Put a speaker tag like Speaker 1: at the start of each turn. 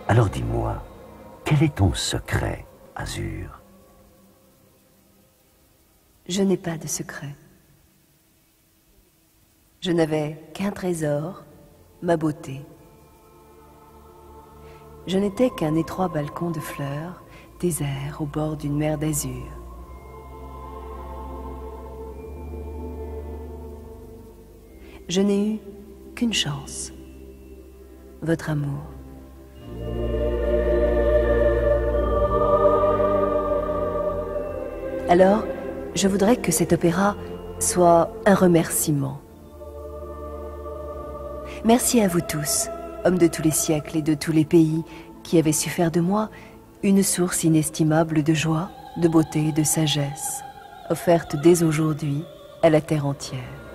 Speaker 1: Alors dis-moi, quel est ton secret, Azur?
Speaker 2: Je n'ai pas de secret. Je n'avais qu'un trésor, ma beauté. Je n'étais qu'un étroit balcon de fleurs, désert au bord d'une mer d'azur. Je n'ai eu qu'une chance, votre amour. Alors, je voudrais que cet opéra soit un remerciement. Merci à vous tous, hommes de tous les siècles et de tous les pays, qui avez su faire de moi une source inestimable de joie, de beauté et de sagesse, offerte dès aujourd'hui à la terre entière.